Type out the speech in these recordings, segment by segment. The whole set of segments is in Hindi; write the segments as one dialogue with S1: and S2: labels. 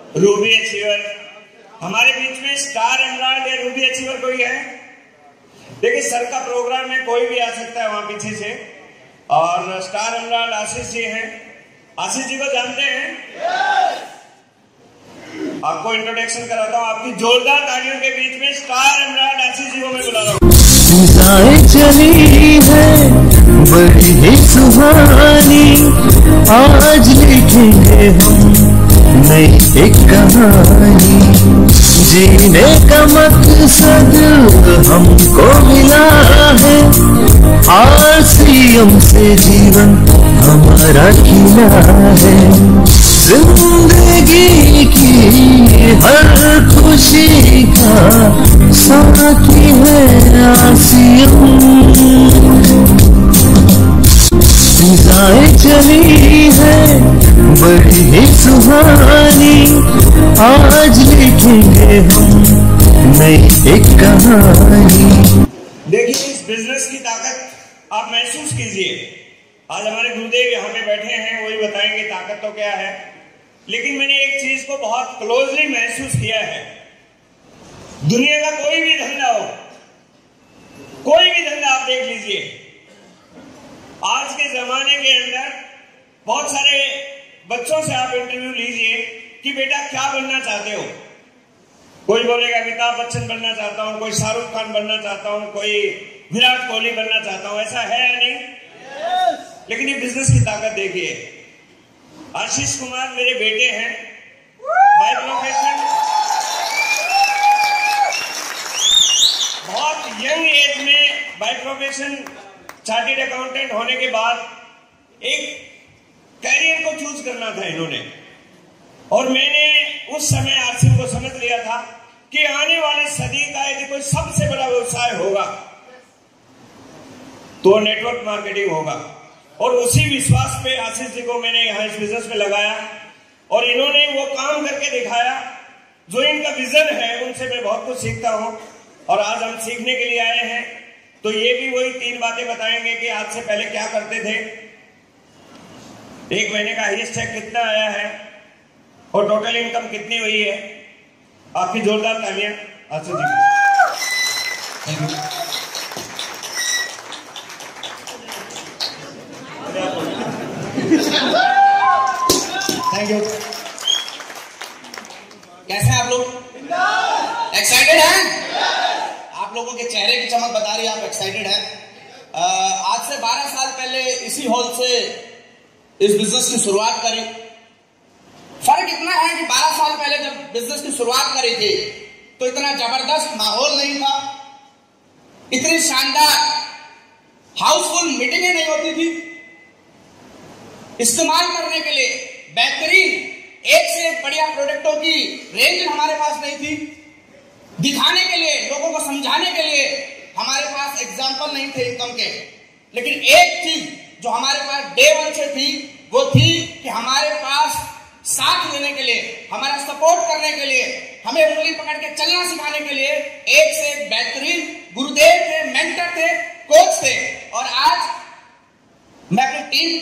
S1: रूबी अचीवर, हमारे बीच में स्टार एमराल्ड या रूबी अचीवर कोई है? देखिए सर का प्रोग्राम है, कोई भी आ सकता है वहां पीछे से। और स्टार एमराल्ड आशीष जी हैं। आशीष जी को जानते हैं? आपको इंट्रोडक्शन कराता हूँ, आपकी जोरदार तालियों के बीच में स्टार एमराल्ड आशीष जी को मैं बुला रहा हूँ।
S2: चली है बड़ी ही सुहानी, आज लिखेंगे हम नई एक कहानी। जीने का मकसद हमको मिला है, आरसीएम से जीवन हमारा खिला है। जिंदगी की हर खुशी का साथी है आरसीएम। फिजाएं चली है बड़ी ही सुहानी, आज लिखेंगे हम नई एक कहानी।
S1: देखिए इस बिजनेस की ताकत आप महसूस कीजिए। आज हमारे गुरुदेव यहाँ पे बैठे हैं, वही बताएंगे ताकत तो क्या है। लेकिन मैंने एक चीज को बहुत क्लोजली महसूस किया है। दुनिया का कोई भी धंधा हो, कोई भी धंधा आप देख लीजिए, आज के जमाने के अंदर बहुत सारे बच्चों से आप इंटरव्यू लीजिए कि बेटा क्या बनना चाहते हो। कोई बोलेगा अमिताभ बच्चन बनना चाहता हूं, कोई शाहरुख खान बनना चाहता हूं, कोई विराट कोहली बनना चाहता हूं। ऐसा है या नहीं? लेकिन ये बिजनेस की ताकत देखिए। आशीष कुमार मेरे बेटे हैं, बाय प्रोफेशन बहुत यंग एज में बाय प्रोफेशन चार्टेड अकाउंटेंट होने के बाद एक कैरियर को चूज करना था इन्होंने। और मैंने उस समय आरसीएम को समझ लिया था कि आने वाले सदी का यदि कोई सबसे बड़ा व्यवसाय होगा तो नेटवर्क मार्केटिंग होगा। और उसी विश्वास पे आशीष जी को मैंने यहां इस बिजनेस में लगाया और इन्होंने वो काम करके दिखाया जो इनका विजन है। उनसे मैं बहुत कुछ सीखता हूं और आज हम सीखने के लिए आए हैं। तो ये भी वही 3 बातें बताएंगे कि आज से पहले क्या करते थे, 1 महीने का हाईएस्ट चेक कितना आया है और टोटल इनकम कितनी हुई है। आपकी जोरदार तालियां Ashish ji. Thank you. Thank you.
S3: कैसे हैं आप लोग? एक्साइटेड हैं? आप लोगों के चेहरे की चमक बता रही है आप एक्साइटेड हैं। आज से 12 साल पहले इसी हॉल से इस बिजनेस की शुरुआत करी। फर्क इतना है कि 12 साल पहले जब बिजनेस की शुरुआत करी थी तो इतना जबरदस्त माहौल नहीं था, इतनी शानदार हाउसफुल मीटिंगें नहीं होती थी, इस्तेमाल करने के लिए बेहतरीन एक से एक बढ़िया प्रोडक्टों की रेंज हमारे पास नहीं थी, दिखाने के लिए, लोगों को समझाने के लिए हमारे पास एग्जाम्पल नहीं थे इनकम के। लेकिन एक चीज जो हमारे पास डे 1 से थी वो थी कि हमारे पास साथ देने के लिए, हमारा सपोर्ट करने के लिए, हमें उंगली पकड़ के चलना सिखाने के लिए एक से एक बेहतरीन गुरुदेव थे, मेंटर थे, कोच थे। और आज मैं अपनी टीम,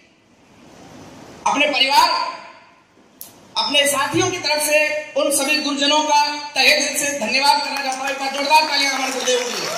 S3: अपने परिवार, अपने साथियों की तरफ से उन सभी गुरुजनों का तहे दिल से धन्यवाद करना चाहता हूं। एक बार जोरदार तालियां हमारे गुरुदेव के लिए।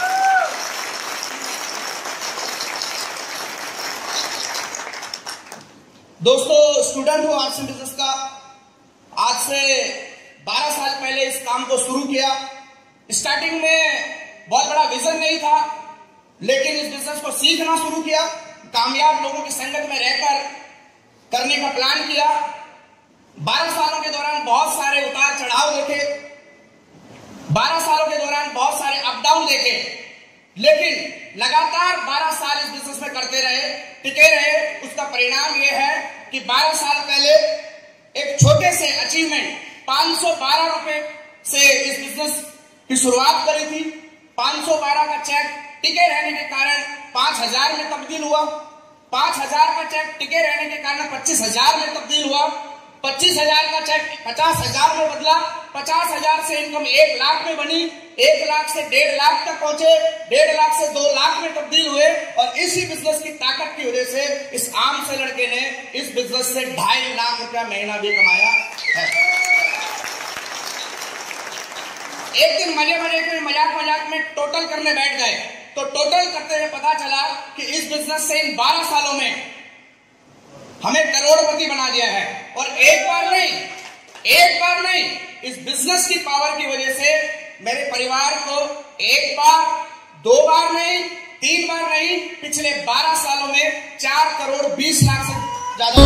S3: दोस्तों, स्टूडेंट हूं आरसीएम बिजनेस का। आज से 12 साल पहले इस काम को शुरू किया। स्टार्टिंग में बहुत बड़ा विजन नहीं था, लेकिन इस बिजनेस को सीखना शुरू किया, कामयाब लोगों की संगत में रहकर करने का प्लान किया। 12 सालों के दौरान बहुत सारे उतार चढ़ाव देखे, 12 सालों के दौरान बहुत सारे अप डाउन देखे, लेकिन लगातार 12 साल इस बिजनेस में करते रहे, टिके रहे। उसका परिणाम यह है कि 12 साल पहले एक छोटे से अचीवमेंट 512 रुपए से इस बिजनेस की शुरुआत करी थी। 512 का चेक टिके रहने के कारण 5000 में तब्दील हुआ, 5000 का चेक टिके रहने के कारण 25000 में तब्दील हुआ, 25000 का चेक 50000 में बदला, 50000 से इनकम 1 लाख में बनी, 1 लाख से 1.5 लाख तक पहुंचे, 1.5 लाख से 2 लाख में तब्दील हुए। और इसी बिजनेस की ताकत की वजह से इस आम से लड़के ने इस बिजनेस से 2.5 लाख रुपया महीना भी कमाया है। एक दिन मजे में मजाक में टोटल करने बैठ गए, तो टोटल करते हुए पता चला कि इस बिजनेस से इन 12 सालों में हमें करोड़पति बना दिया है। और एक बार नहीं, इस बिजनेस की पावर की वजह से मेरे परिवार को 1 बार, 2 बार नहीं, 3 बार नहीं, पिछले 12 सालों में 4 करोड़ 20 लाख से ज्यादा।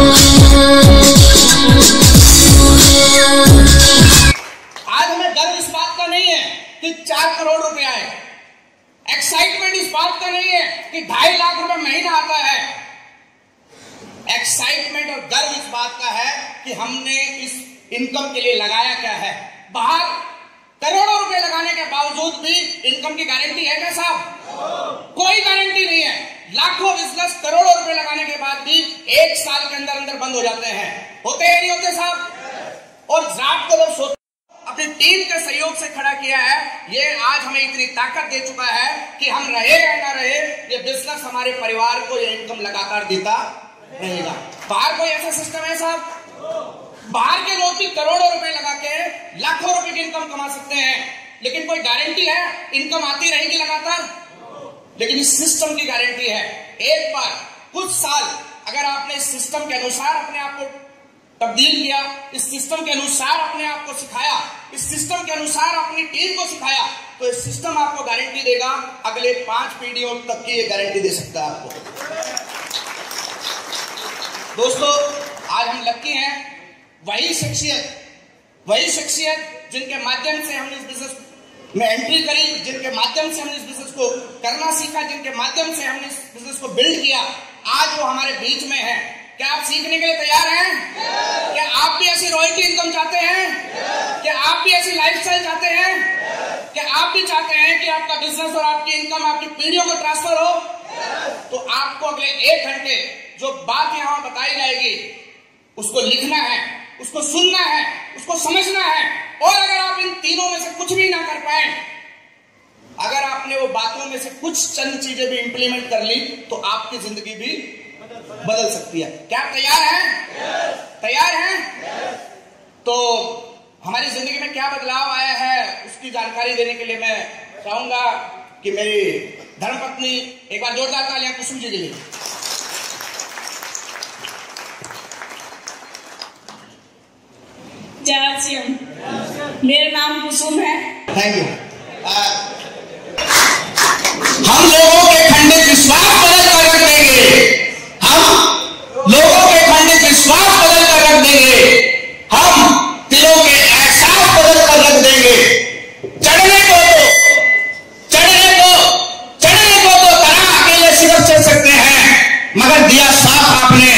S3: आज हमें गर्व इस बात का नहीं है कि 4 करोड़ रुपए आए, एक्साइटमेंट इस बात का नहीं है कि 2.5 लाख रुपए महीना आता है। एक्साइटमेंट और गर्व इस बात का है कि हमने इस इनकम के लिए लगाया क्या है। बाहर करोड़ों रुपए लगाने के बावजूद भी इनकम की गारंटी है क्या साहब? कोई गारंटी नहीं है। लाखों बिजनेस करोड़ों रुपए लगाने के बाद भी 1 साल के अंदर बंद हो जाते हैं। होते हैं नहीं होते साहब? और जाट को जब सोच अपनी टीम के सहयोग से खड़ा किया है, ये आज हमें इतनी ताकत दे चुका है कि हम रहे या ना रहे, ये बिजनेस हमारे परिवार को ये इनकम लगातार देता रहेगा। बाहर कोई ऐसा सिस्टम है साहब? बाहर के लोग भी करोड़ों रुपए लगा के लाखों रुपए की इनकम कमा सकते हैं, लेकिन कोई गारंटी है इनकम आती रहेगी लगातार? लेकिन इस सिस्टम की गारंटी है, एक बार कुछ साल अगर आपने इस सिस्टम के अनुसार अपने आप को तब्दील किया, इस सिस्टम के अनुसार अपने आप को सिखाया, इस सिस्टम के अनुसार अपनी टीम को सिखाया, तो इस सिस्टम आपको गारंटी देगा, अगले 5 पीढ़ियों तक की ये गारंटी दे सकता है आपको। दोस्तों, आज हम लकी हैं, वही शख्सियत जिनके माध्यम से हमने इस बिजनेस में एंट्री करी, जिनके माध्यम से हमने इस बिजनेस को करना सीखा, जिनके माध्यम से हमने इस बिजनेस को बिल्ड किया, आज वो हमारे बीच में है। क्या आप सीखने के लिए तैयार हैं? क्या आप भी ऐसी रॉयल्टी इनकम चाहते हैं? क्या आप भी ऐसी लाइफस्टाइल चाहते हैं? क्या आप भी चाहते हैं कि आपका बिजनेस और आपकी इनकम आपकी पीढ़ियों को ट्रांसफर हो? तो आपको अगले 1 घंटे जो बात यहां बताई जाएगी उसको लिखना है, उसको सुनना है, उसको समझना है। और अगर आप इन तीनों में से कुछ भी ना कर पाए, अगर आपने वो बातों में से कुछ चंद चीजें भी इंप्लीमेंट कर ली, तो आपकी जिंदगी भी बदल सकती है। क्या आप तैयार हैं? तैयार हैं? तो हमारी जिंदगी में क्या बदलाव आया है उसकी जानकारी देने के लिए मैं चाहूंगा कि मेरी धर्मपत्नी, एक बार जोरदार तालियां कुसुम जी के लिए।
S4: जय श्री राम। मेरा नाम कुसुम है।
S3: Thank you. हम लोगों के खंडित विश्वास बदल कर रख देंगे, हम लोगों के खंडित विश्वास बदल कर रख देंगे, हम दिलों के एहसास बदल कर रख देंगे। चढ़ने को तो तरह अकेले सिर्फ चल सकते हैं, मगर दिया साफ आपने,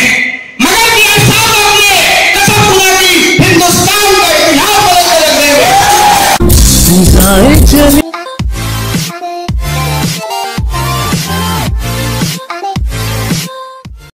S3: कसम खुदा की हिंदुस्तान का इतिहास बदल कर रख देंगे।